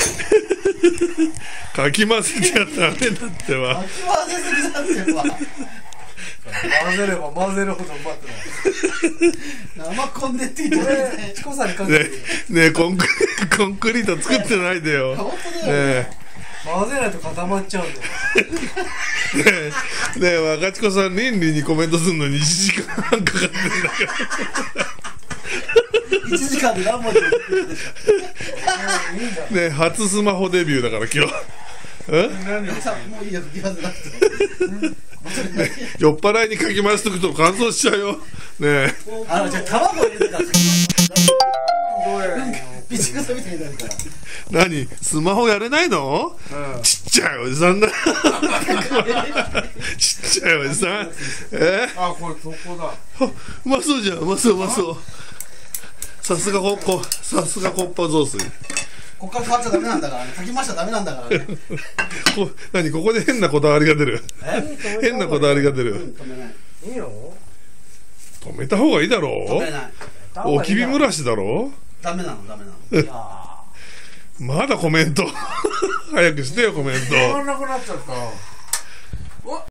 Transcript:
かき混ぜちゃダメだってば。 かき混ぜすぎだってば。 混ぜれば混ぜるほどうまくなる。 生コンでって言ってないね。 チコさんにかけてねえ、コンクリート作ってないでよ。 本当だよね。 混ぜないと固まっちゃうんだよ。 ねえ、若智子さん、倫理にコメントするのに1時間半かかってんだから。 1時間で何文字も出てるでしいいんだ。 ねえ、初スマホデビューだから今日。 何をょ。さもういいよ、吹き混ぜなくて。 酔っ払いにかき回しとくと乾燥しちゃうよ。ねえ。 じゃあ卵入れてからどうやるの？ ビチクソみたいになるから。 何スマホやれないの？ちっちゃいおじさんだ。ちっちゃいおじさん。 あ、これそこだ。 うまそうじゃん、うまそううまそう。さすがコッパ雑炊。 こっから変わっちゃダメなんだからね。かき回しちゃダメなんだからね。 何ここで変なこだわりが出る。変なこだわりが出る。 止めない。 いいの？ 止めた方がいいだろ止めない。 おきび蒸らしだろ。 ダメなの、ダメなの。いやまだコメント早くしてよコメント。 止まんなくなっちゃった。